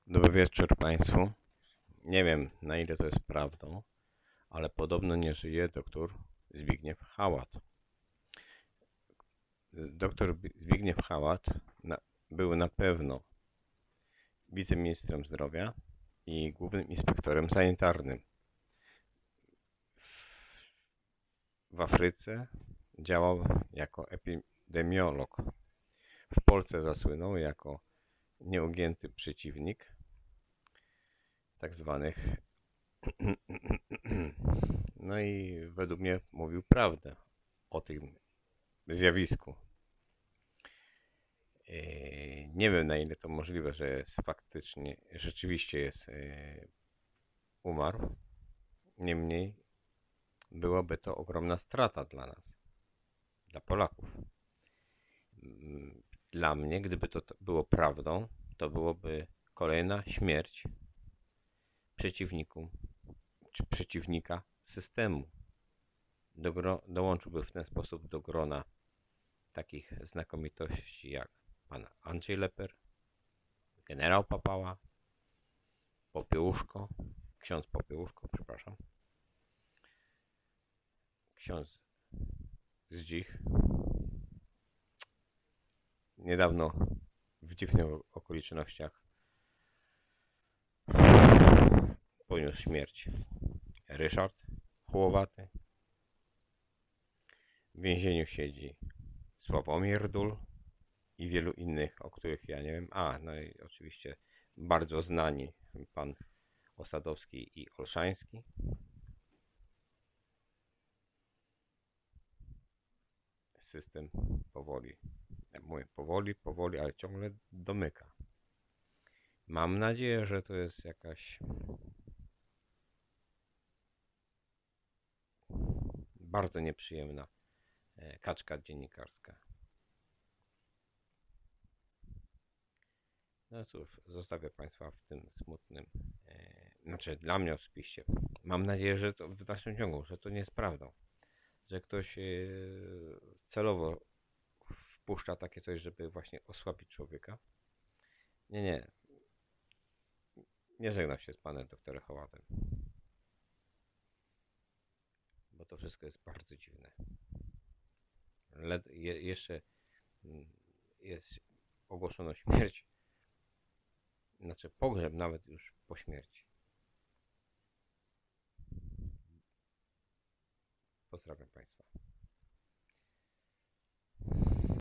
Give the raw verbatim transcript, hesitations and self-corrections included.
Dobry wieczór Państwu. Nie wiem, na ile to jest prawdą, ale podobno nie żyje doktor Zbigniew Hałat. Doktor Zbigniew Hałat na, był na pewno wiceministrem zdrowia i głównym inspektorem sanitarnym. W Afryce działał jako epidemiolog. W Polsce zasłynął jako nieugięty przeciwnik tak zwanych no i według mnie mówił prawdę o tym zjawisku. Nie wiem, na ile to możliwe, że jest faktycznie, rzeczywiście jest umarł. Niemniej byłaby to ogromna strata dla nas, dla Polaków. Dla mnie, gdyby to było prawdą, to byłoby kolejna śmierć przeciwniku czy przeciwnika systemu. Do, dołączyłby w ten sposób do grona takich znakomitości jak pan Andrzej Leper, generał Papała, Popiełuszko, ksiądz Popiełuszko, przepraszam, ksiądz Zdzich. Niedawno w dziwnych okolicznościach poniósł śmierć Ryszard Hołowaty. W więzieniu siedzi Sławomir Dul i wielu innych, o których ja nie wiem. A, no i oczywiście bardzo znani pan Osadowski i Olszański. System powoli, ja mówię powoli, powoli, ale ciągle domyka. Mam nadzieję, że to jest jakaś bardzo nieprzyjemna kaczka dziennikarska. No cóż, zostawię Państwa w tym smutnym, e, znaczy dla mnie oczywiście. Mam nadzieję, że to w dalszym ciągu, że to nie jest prawdą. Że ktoś e, celowo wpuszcza takie coś, żeby właśnie osłabić człowieka. Nie, nie. Nie żegnam się z panem doktorem Hałatem. Bo to wszystko jest bardzo dziwne. Led, je, jeszcze jest ogłoszono śmierć. Znaczy pogrzeb nawet już po śmierci. Pozdrawiam Państwa.